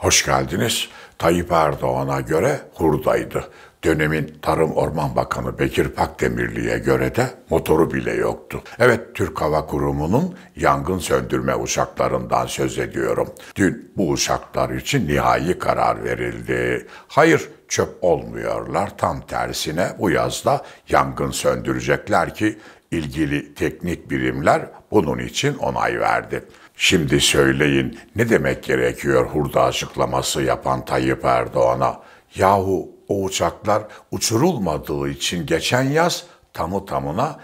Hoş geldiniz. Tayyip Erdoğan'a göre hurdaydı. Dönemin Tarım Orman Bakanı Bekir Pakdemirli'ye göre de motoru bile yoktu. Evet, Türk Hava Kurumu'nun yangın söndürme uçaklarından söz ediyorum. Dün bu uçaklar için nihai karar verildi. Hayır, çöp olmuyorlar. Tam tersine bu yazda yangın söndürecekler ki ilgili teknik birimler bunun için onay verdi. Şimdi söyleyin, ne demek gerekiyor hurda açıklaması yapan Tayyip Erdoğan'a? Yahu o uçaklar uçurulmadığı için geçen yaz tamı tamına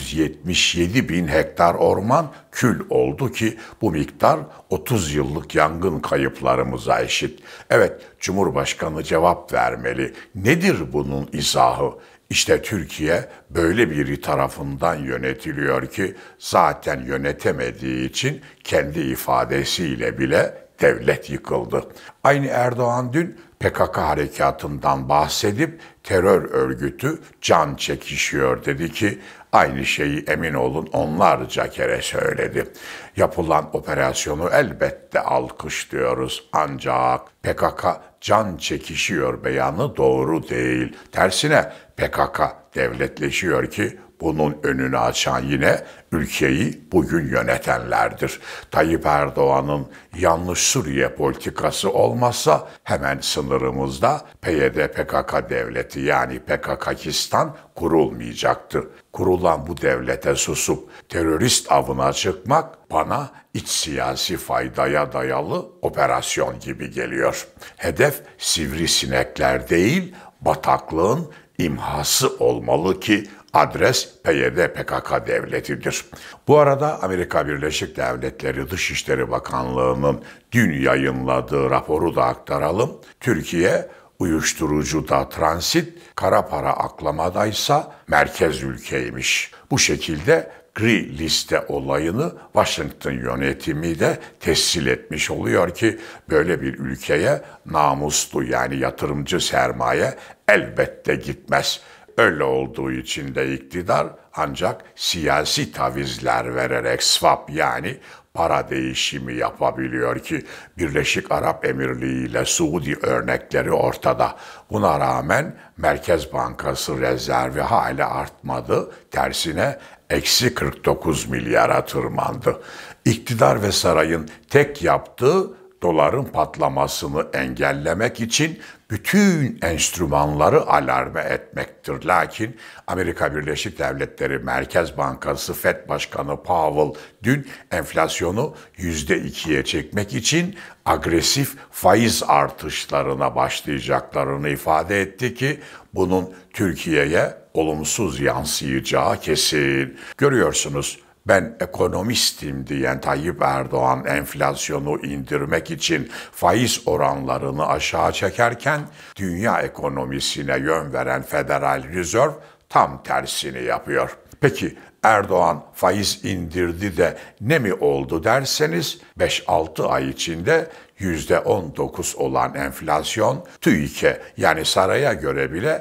177 bin hektar orman kül oldu ki bu miktar 30 yıllık yangın kayıplarımıza eşit. Evet, Cumhurbaşkanı cevap vermeli. Nedir bunun izahı? İşte Türkiye böyle biri tarafından yönetiliyor ki zaten yönetemediği için kendi ifadesiyle bile devlet yıkıldı. Aynı Erdoğan dün PKK harekatından bahsedip terör örgütü can çekişiyor dedi ki aynı şeyi emin olun onlarca kere söyledi. Yapılan operasyonu elbette alkışlıyoruz ancak PKK can çekişiyor beyanı doğru değil. Tersine PKK devletleşiyor ki bunun önünü açan yine ülkeyi bugün yönetenlerdir. Tayyip Erdoğan'ın yanlış Suriye politikası olmazsa hemen sınırımızda PYD-PKK devleti yani PKKistan kurulmayacaktı. Kurulan bu devlete susup terörist avına çıkmak bana iç siyasi faydaya dayalı operasyon gibi geliyor. Hedef sivrisinekler değil, bataklığın imhası olmalı ki adres PYD-PKK devletidir. Bu arada Amerika Birleşik Devletleri Dışişleri Bakanlığı'nın dün yayınladığı raporu da aktaralım. Türkiye uyuşturucuda transit, kara para aklamadaysa merkez ülkeymiş. Bu şekilde gri liste olayını Washington yönetimi de tescil etmiş oluyor ki böyle bir ülkeye namuslu yani yatırımcı sermaye elbette gitmez. Öyle olduğu için de iktidar ancak siyasi tavizler vererek swap yani para değişimi yapabiliyor ki Birleşik Arap Emirliği ile Suudi örnekleri ortada. Buna rağmen Merkez Bankası rezervi hala artmadı. Tersine eksi 49 milyara tırmandı. İktidar ve sarayın tek yaptığı doların patlamasını engellemek için bütün enstrümanları alarme etmektir. Lakin Amerika Birleşik Devletleri Merkez Bankası FED Başkanı Powell dün enflasyonu %2'ye çekmek için agresif faiz artışlarına başlayacaklarını ifade etti ki bunun Türkiye'ye olumsuz yansıyacağı kesin. Görüyorsunuz, ben ekonomistim diyen Tayyip Erdoğan enflasyonu indirmek için faiz oranlarını aşağı çekerken dünya ekonomisine yön veren Federal Reserve tam tersini yapıyor. Peki Erdoğan faiz indirdi de ne mi oldu derseniz 5-6 ay içinde %19 olan enflasyon TÜİK'e yani saraya göre bile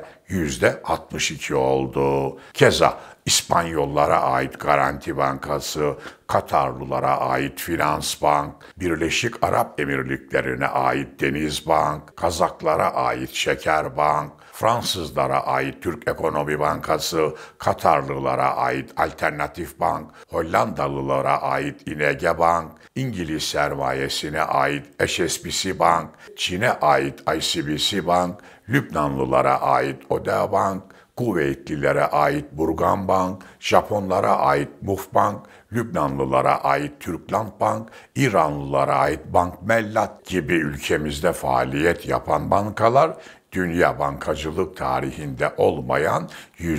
%62 oldu. Keza İspanyollara ait Garanti Bankası, Katarlılara ait Finans Bank, Birleşik Arap Emirlikleri'ne ait Deniz Bank, Kazaklara ait Şeker Bank, Fransızlara ait Türk Ekonomi Bankası, Katarlılara ait Alternatif Bank, Hollandalılara ait ING Bank, İngiliz sermayesine ait HSBC Bank, Çin'e ait ICBC Bank, Lübnanlılara ait Odea Bank, Kuveytlilere ait Burgan Bank, Japonlara ait Muf Bank, Lübnanlılara ait Türkland Bank, İranlılara ait Bank Mellat gibi ülkemizde faaliyet yapan bankalar dünya bankacılık tarihinde olmayan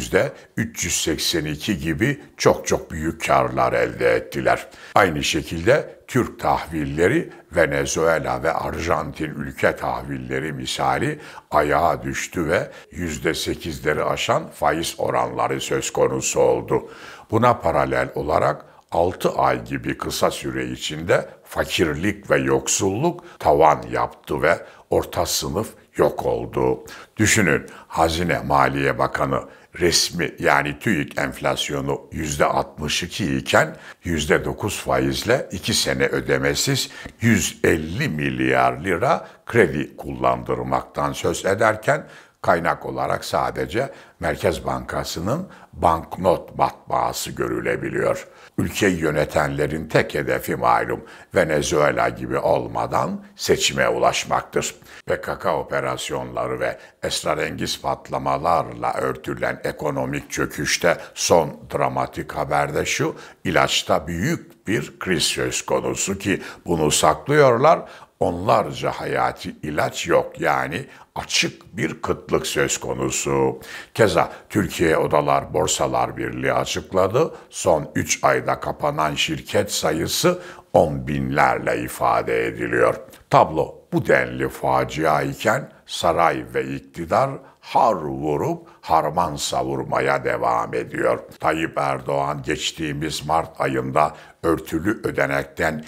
%382 gibi çok büyük karlar elde ettiler. Aynı şekilde Türk tahvilleri Venezuela ve Arjantin ülke tahvilleri misali ayağa düştü ve %8'leri aşan faiz oranları söz konusu oldu. Buna paralel olarak 6 ay gibi kısa süre içinde fakirlik ve yoksulluk tavan yaptı ve orta sınıf yok oldu. Düşünün, Hazine Maliye Bakanı resmi yani TÜİK enflasyonu %62 iken %9 faizle 2 sene ödemesiz 150 milyar lira kredi kullandırmaktan söz ederken kaynak olarak sadece Merkez Bankası'nın banknot matbaası görülebiliyor. Ülkeyi yönetenlerin tek hedefi malum Venezuela gibi olmadan seçime ulaşmaktır. PKK operasyonları ve esrarengiz patlamalarla örtülen ekonomik çöküşte son dramatik haber de şu, ilaçta büyük bir kriz söz konusu ki bunu saklıyorlar. Onlarca hayati ilaç yok yani açık bir kıtlık söz konusu. Keza Türkiye Odalar Borsalar Birliği açıkladı. Son 3 ayda kapanan şirket sayısı 10 binlerle ifade ediliyor. Tablo bu denli facia iken saray ve iktidar har vurup harman savurmaya devam ediyor. Tayyip Erdoğan geçtiğimiz Mart ayında örtülü ödenekten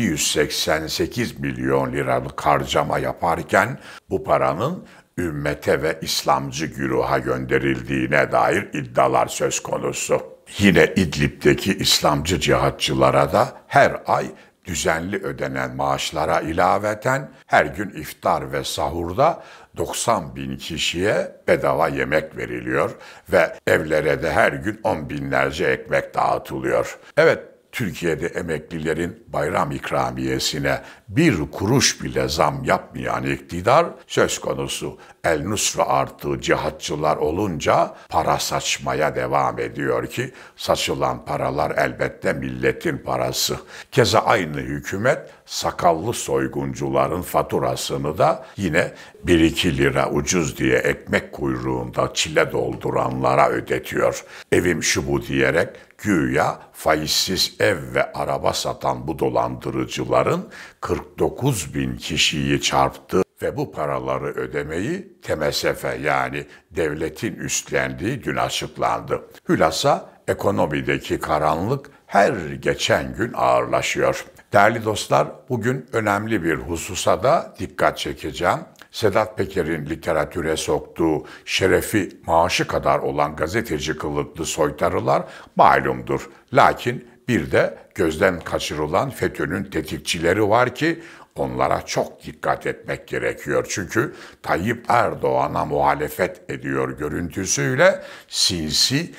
788 milyon liralık harcama yaparken bu paranın ümmete ve İslamcı güruha gönderildiğine dair iddialar söz konusu. Yine İdlib'deki İslamcı cihatçılara da her ay düzenli ödenen maaşlara ilaveten her gün iftar ve sahurda 90 bin kişiye bedava yemek veriliyor ve evlere de her gün 10 binlerce ekmek dağıtılıyor. Evet, Türkiye'de emeklilerin bayram ikramiyesine bir kuruş bile zam yapmayan iktidar söz konusu El-Nusra artı cihatçılar olunca para saçmaya devam ediyor ki saçılan paralar elbette milletin parası. Keza aynı hükümet sakallı soyguncuların faturasını da yine 1-2 lira ucuz diye ekmek kuyruğunda çile dolduranlara ödetiyor. Evim şu bu diyerek güya faizsiz ev ve araba satan bu dolandırıcıların 49 bin kişiyi çarptı ve bu paraları ödemeyi TMSF yani devletin üstlendiği dün açıklandı. Hülasa ekonomideki karanlık her geçen gün ağırlaşıyor. Değerli dostlar, bugün önemli bir hususa da dikkat çekeceğim. Sedat Peker'in literatüre soktuğu şerefi maaşı kadar olan gazeteci kılıklı soytarılar malumdur. Lakin bir de gözden kaçırılan FETÖ'nün tetikçileri var ki onlara çok dikkat etmek gerekiyor. Çünkü Tayyip Erdoğan'a muhalefet ediyor görüntüsüyle sinsi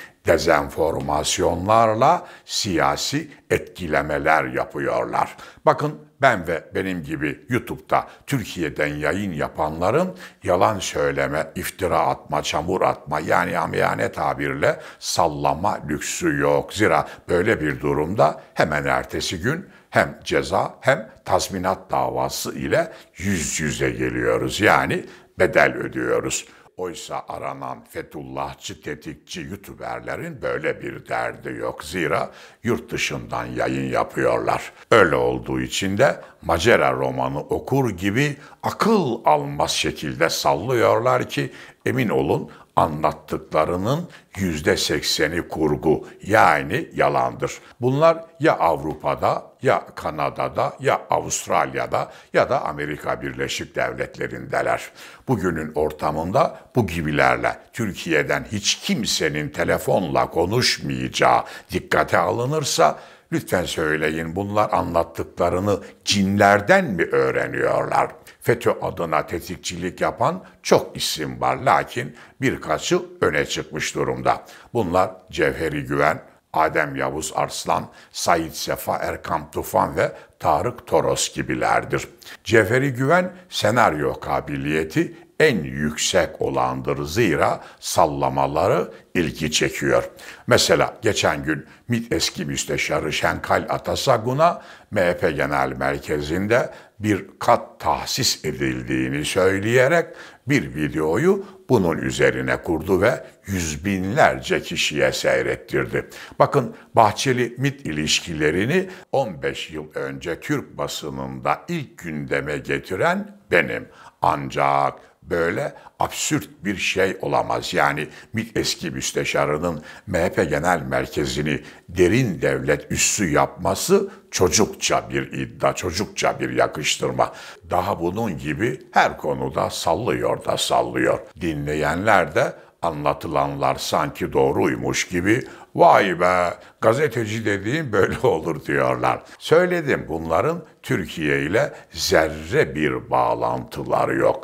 dezenformasyonlarla siyasi etkilemeler yapıyorlar. Bakın ben ve benim gibi YouTube'da Türkiye'den yayın yapanların yalan söyleme, iftira atma, çamur atma yani amiyane tabirle sallama lüksü yok. Zira böyle bir durumda hemen ertesi gün hem ceza hem tazminat davası ile yüz yüze geliyoruz. Yani bedel ödüyoruz. Oysa aranan Fethullahçı tetikçi YouTuberlerin böyle bir derdi yok. Zira yurt dışından yayın yapıyorlar. Öyle olduğu için de macera romanı okur gibi akıl almaz şekilde sallıyorlar ki emin olun anlattıklarının %80'i kurgu yani yalandır. Bunlar ya Avrupa'da ya Kanada'da ya Avustralya'da ya da Amerika Birleşik Devletleri'ndeler. Bugünün ortamında bu gibilerle Türkiye'den hiç kimsenin telefonla konuşmayacağı dikkate alınırsa lütfen söyleyin bunlar anlattıklarını cinlerden mi öğreniyorlar? FETÖ adına tetikçilik yapan çok isim var lakin birkaçı öne çıkmış durumda. Bunlar Cevheri Güven, Adem Yavuz Arslan, Said Sefa Erkam Tufan ve Tarık Toros gibilerdir. Cevheri Güven senaryo kabiliyeti en yüksek olandır zira sallamaları ilgi çekiyor. Mesela geçen gün MİT eski müsteşarı Şenkal Atasagun'a MHP Genel Merkezi'nde bir kat tahsis edildiğini söyleyerek bir videoyu bunun üzerine kurdu ve yüz binlerce kişiye seyrettirdi. Bakın Bahçeli MİT ilişkilerini 15 yıl önce Türk basınında ilk gündeme getiren benim. Ancak böyle absürt bir şey olamaz. Yani MİT eski müsteşarının MHP Genel Merkezi'ni derin devlet üssü yapması çocukça bir iddia, çocukça bir yakıştırma. Daha bunun gibi her konuda sallıyor da sallıyor. Dinleyenler de Anlatılanlar sanki doğruymuş gibi vay be gazeteci dediğim böyle olur diyorlar. Söyledim bunların Türkiye ile zerre bir bağlantıları yok.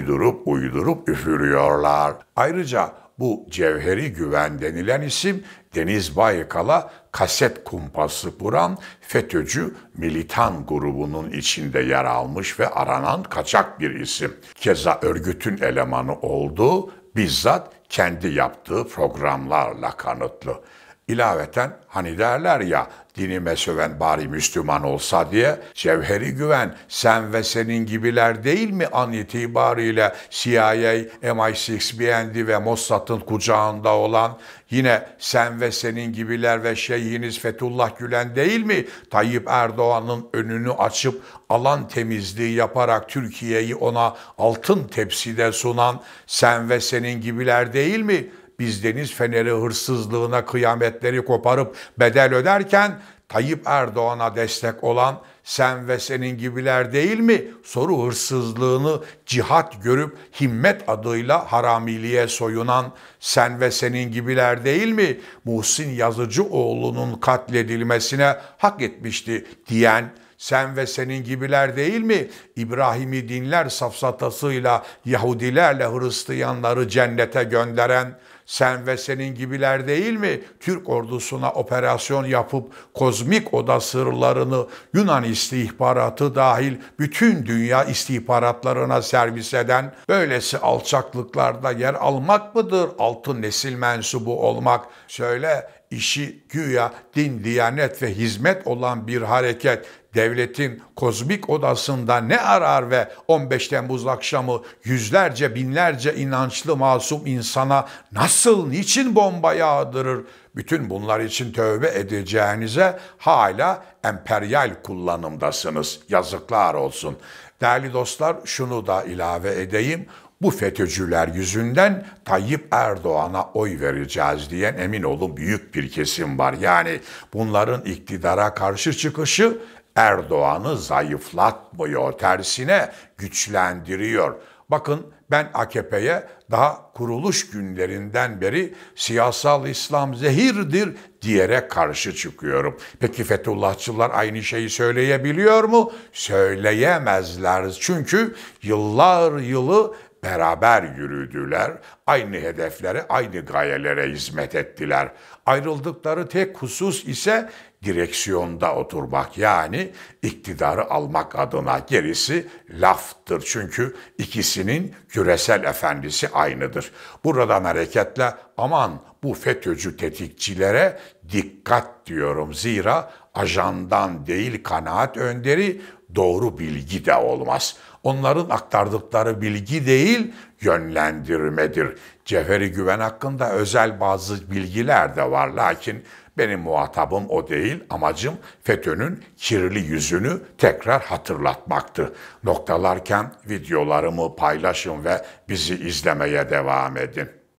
Uydurup üfürüyorlar. Ayrıca bu Cevheri Güven denilen isim Deniz Baykal'a kaset kumpası kuran FETÖ'cü militan grubunun içinde yer almış ve aranan kaçak bir isim. Keza örgütün elemanı olduğu bizzat kendi yaptığı programlarla kanıtlı. İlaveten hani derler ya dinime söven bari Müslüman olsa diye Cevheri Güven sen ve senin gibiler değil mi an itibariyle CIA, MI6, BND ve Mossad'ın kucağında olan yine sen ve senin gibiler ve şeyhiniz Fethullah Gülen değil mi Tayyip Erdoğan'ın önünü açıp alan temizliği yaparak Türkiye'yi ona altın tepside sunan sen ve senin gibiler değil mi? Biz Deniz Feneri hırsızlığına kıyametleri koparıp bedel öderken Tayyip Erdoğan'a destek olan sen ve senin gibiler değil mi? Soru hırsızlığını cihat görüp himmet adıyla haramiliğe soyunan sen ve senin gibiler değil mi? Muhsin Yazıcıoğlu'nun katledilmesine hak etmişti diyen sen ve senin gibiler değil mi? İbrahim'i dinler safsatasıyla Yahudilerle Hristiyanları cennete gönderen sen ve senin gibiler değil mi? Türk ordusuna operasyon yapıp kozmik oda sırlarını Yunan istihbaratı dahil bütün dünya istihbaratlarına servis eden böylesi alçaklıklarda yer almak mıdır altın nesil mensubu olmak? Söyle işi güya din, diyanet ve hizmet olan bir hareket devletin kozmik odasında ne arar ve 15 Temmuz akşamı yüzlerce binlerce inançlı masum insana nasıl niçin bomba yağdırır? Bütün bunlar için tövbe edeceğinize hala emperyal kullanımdasınız. Yazıklar olsun. Değerli dostlar şunu da ilave edeyim. Bu FETÖ'cüler yüzünden Tayyip Erdoğan'a oy vereceğiz diyen emin olun büyük bir kesim var. Yani bunların iktidara karşı çıkışı Erdoğan'ı zayıflatmıyor, tersine güçlendiriyor. Bakın ben AKP'ye daha kuruluş günlerinden beri siyasal İslam zehirdir diyerek karşı çıkıyorum. Peki Fethullahçılar aynı şeyi söyleyebiliyor mu? Söyleyemezler çünkü yıllar yılı beraber yürüdüler, aynı hedeflere, aynı gayelere hizmet ettiler. Ayrıldıkları tek husus ise direksiyonda oturmak yani iktidarı almak adına gerisi laftır. Çünkü ikisinin küresel efendisi aynıdır. Buradan hareketle aman bu FETÖ'cü tetikçilere dikkat diyorum. Zira ajandan değil kanaat önderi doğru bilgi de olmaz. Onların aktardıkları bilgi değil, yönlendirmedir. Cevheri Güven hakkında özel bazı bilgiler de var. Lakin benim muhatabım o değil. Amacım FETÖ'nün kirli yüzünü tekrar hatırlatmaktı. Noktalarken videolarımı paylaşın ve bizi izlemeye devam edin.